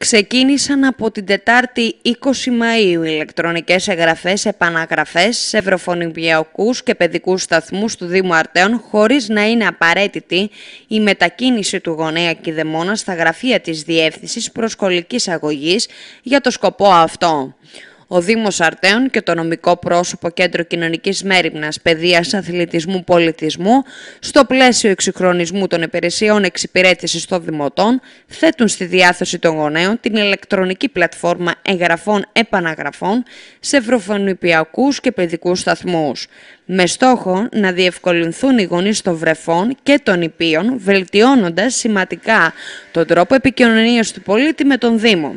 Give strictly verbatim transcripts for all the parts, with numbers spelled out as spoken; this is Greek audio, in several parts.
Ξεκίνησαν από την Τετάρτη είκοσι Μαΐου ηλεκτρονικές εγγραφές επαναγραφές σε βρεφονιπιακούς και παιδικούς σταθμούς του Δήμου Αρτέων, χωρίς να είναι απαραίτητη η μετακίνηση του γονέα κηδεμόνα στα γραφεία της Διεύθυνσης Προσχολικής Αγωγής για το σκοπό αυτό. Ο Δήμος Αρτέων και το νομικό πρόσωπο Κέντρο Κοινωνικής Μέριμνας, Παιδείας, Αθλητισμού, Πολιτισμού, στο πλαίσιο εξυγχρονισμού των υπηρεσιών εξυπηρέτησης των δημοτών, θέτουν στη διάθεση των γονέων την ηλεκτρονική πλατφόρμα εγγραφών επαναγραφών σε βρεφονιπιακούς και παιδικούς σταθμούς, με στόχο να διευκολυνθούν οι γονείς των βρεφών και των νηπίων, βελτιώνοντας σημαντικά τον τρόπο επικοινωνίας του πολίτη με τον Δήμο.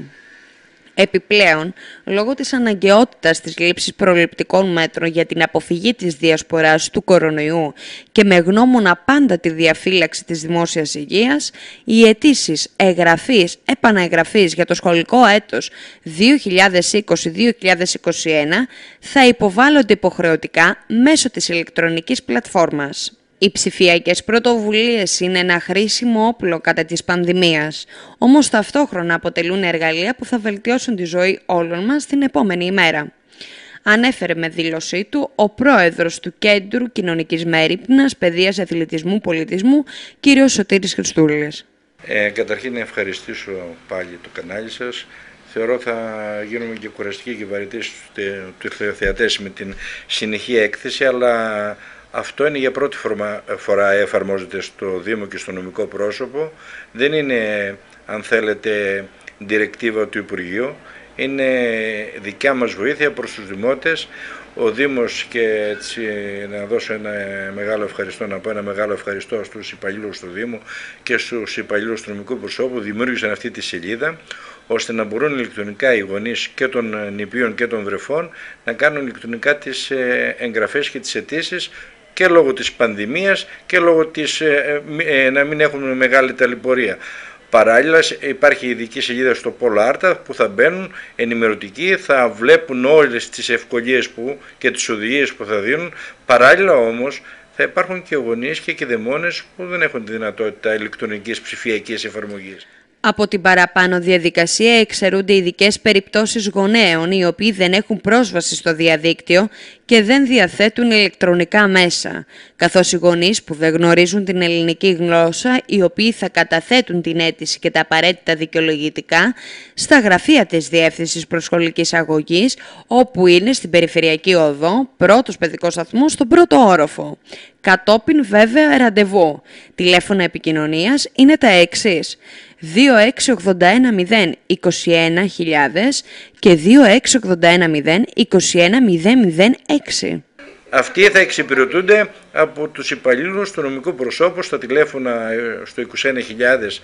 Επιπλέον, λόγω της αναγκαιότητας της λήψης προληπτικών μέτρων για την αποφυγή της διασποράς του κορονοϊού και με γνώμονα πάντα τη διαφύλαξη της δημόσιας υγείας, οι αιτήσεις εγγραφής, επαναεγγραφής για το σχολικό έτος δύο χιλιάδες είκοσι δύο δύο χιλιάδες είκοσι ένα θα υποβάλλονται υποχρεωτικά μέσω της ηλεκτρονικής πλατφόρμας. Οι ψηφιακές πρωτοβουλίες είναι ένα χρήσιμο όπλο κατά της πανδημίας, όμως ταυτόχρονα αποτελούν εργαλεία που θα βελτιώσουν τη ζωή όλων μας την επόμενη ημέρα. Ανέφερε με δήλωσή του ο πρόεδρος του Κέντρου Κοινωνικής Μέριμνας, Παιδείας, Αθλητισμού, Πολιτισμού, κ. Σωτήρης Χριστούλης. Ε, καταρχήν να ευχαριστήσω πάλι το κανάλι σας. Θεωρώ θα γίνουμε και κουραστικοί και βαρετοί στους θεατές με την συνεχή έκθεση, αλλά αυτό είναι για πρώτη φορά εφαρμόζεται στο Δήμο και στο νομικό πρόσωπο. Δεν είναι, αν θέλετε, διρεκτίβα του Υπουργείου. Είναι δικιά μας βοήθεια προς τους δημότες. Ο Δήμος, και έτσι να δώσω ένα μεγάλο ευχαριστώ, να πω ένα μεγάλο ευχαριστώ στους υπαλλήλους του Δήμου και στους υπαλλήλους του νομικού προσώπου, δημιούργησαν αυτή τη σελίδα, ώστε να μπορούν ηλεκτρονικά οι γονείς και των νηπίων και των βρεφών να κάνουν ηλεκτρονικά τις εγγραφές και τις αιτήσεις, και λόγω της πανδημίας και λόγω της ε, ε, να μην έχουν μεγάλη ταλαιπωρία. Παράλληλα υπάρχει ειδική σελίδα στο Πόλο Άρτα που θα μπαίνουν ενημερωτικοί, θα βλέπουν όλες τις ευκολίες που, και τις οδηγίες που θα δίνουν. Παράλληλα όμως θα υπάρχουν και γονείς και κηδεμόνες που δεν έχουν τη δυνατότητα ηλεκτρονικής ψηφιακής εφαρμογής. Από την παραπάνω διαδικασία εξαιρούνται ειδικές περιπτώσεις γονέων οι οποίοι δεν έχουν πρόσβαση στο διαδίκτυο και δεν διαθέτουν ηλεκτρονικά μέσα, καθώς οι γονείς που δεν γνωρίζουν την ελληνική γλώσσα, οι οποίοι θα καταθέτουν την αίτηση και τα απαραίτητα δικαιολογητικά στα γραφεία της Διεύθυνσης Προσχολικής Αγωγής, όπου είναι στην Περιφερειακή Οδό, πρώτος παιδικός σταθμός, στον πρώτο όροφο. Κατόπιν βέβαια ραντεβού. Τηλέφωνα επικοινωνίας είναι τα εξής: δύο έξι ογδόντα ένα μηδέν είκοσι ένα χιλιάδες και δύο έξι ογδόντα ένα μηδέν είκοσι ένα μηδέν μηδέν έξι. Αυτοί θα εξυπηρετούνται από τους υπαλλήλους του νομικού προσώπου στα τηλέφωνα στο είκοσι ένα χιλιάδες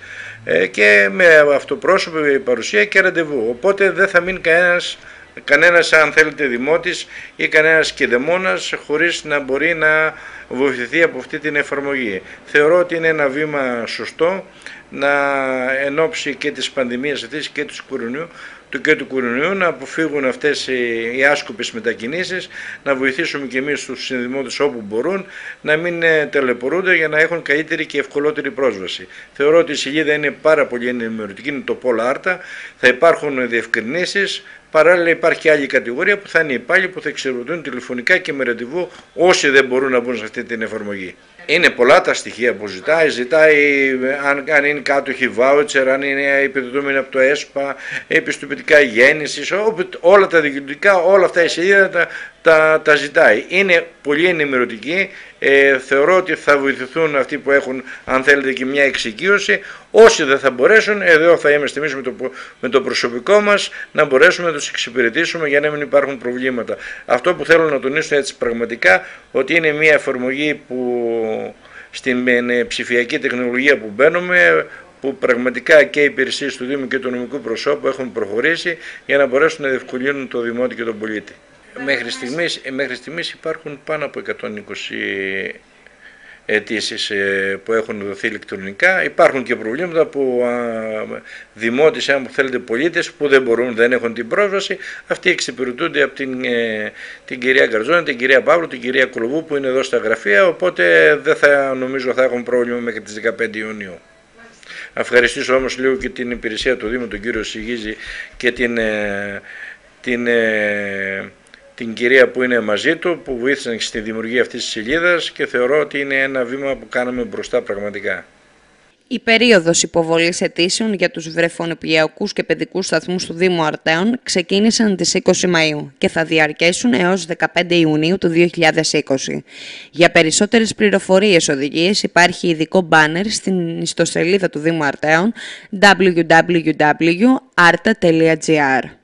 και με αυτοπρόσωπη παρουσία και ραντεβού. Οπότε δεν θα μείνει κανένας, κανένας αν θέλετε δημότης ή κανένας κηδεμόνας χωρίς να μπορεί να βοηθηθεί από αυτή την εφαρμογή. Θεωρώ ότι είναι ένα βήμα σωστό να εν ώψη και της πανδημίας αυτής και του κορονοϊού, του και του κορονοϊού να αποφύγουν αυτές οι άσκοπες μετακινήσεις, να βοηθήσουμε και εμείς τους συνδημότες όπου μπορούν, να μην ταλαιπωρούνται για να έχουν καλύτερη και ευκολότερη πρόσβαση. Θεωρώ ότι η σελίδα είναι πάρα πολύ ενημερωτική, είναι το Πόλο Άρτα, θα υπάρχουν διευκρινήσεις. Παράλληλα υπάρχει και άλλη κατηγορία που θα είναι οι υπάλληλοι που θα εξυπηρετούν τηλεφωνικά και με ραντεβού όσοι δεν μπορούν να μπουν σε αυτή την εφαρμογή. Είναι πολλά τα στοιχεία που ζητάει, ζητάει αν, αν είναι κάτοχοι βάουτσερ, αν είναι επιδοτούμενοι από το ΕΣΠΑ, επιστοποιητικά γέννησης, όλα τα δικαιωτικά, όλα αυτά η σελίδα τα, τα, τα ζητάει. Είναι πολύ ενημερωτική, ε, θεωρώ ότι θα βοηθηθούν αυτοί που έχουν, αν θέλετε, και μια εξοικείωση. Όσοι δεν θα μπορέσουν, εδώ θα είμαστε εμείς με το, με το προσωπικό μας, να μπορέσουμε να τους εξυπηρετήσουμε για να μην υπάρχουν προβλήματα. Αυτό που θέλω να τονίσω έτσι πραγματικά, ότι είναι μια εφαρμογή που στην ψηφιακή τεχνολογία που μπαίνουμε, που πραγματικά και οι υπηρεσίες του Δήμου και του νομικού προσώπου έχουν προχωρήσει για να μπορέσουν να διευκολύνουν το δημότη και τον πολίτη. Μέχρι στιγμής, μέχρι στιγμής υπάρχουν πάνω από εκατόν είκοσι αιτήσεις που έχουν δοθεί ηλεκτρονικά. Υπάρχουν και προβλήματα που δημότες, αν θέλετε πολίτες, που δεν μπορούν, δεν έχουν την πρόσβαση. Αυτοί εξυπηρετούνται από την, την κυρία Γκαρζόνη, την κυρία Παύλου, την κυρία Κολοβού που είναι εδώ στα γραφεία, οπότε δεν θα νομίζω θα έχουν πρόβλημα μέχρι τις δεκαπέντε Ιουνίου. ευχαριστήσω όμως λίγο και την υπηρεσία του Δήμου, τον κύριο Σιγίζη και την, την, την κυρία που είναι μαζί του, που βοήθησαν στη δημιουργία αυτής της σελίδας, και θεωρώ ότι είναι ένα βήμα που κάναμε μπροστά πραγματικά. Η περίοδος υποβολής αιτήσεων για τους βρεφονιπιακούς και παιδικούς σταθμούς του Δήμου Αρτέων ξεκίνησαν τις είκοσι Μαΐου και θα διαρκέσουν έως δεκαπέντε Ιουνίου του δύο χιλιάδες είκοσι. Για περισσότερες πληροφορίες οδηγίες υπάρχει ειδικό μπάνερ στην ιστοσελίδα του Δήμου Αρτέων double-u double-u double-u τελεία arta τελεία gr.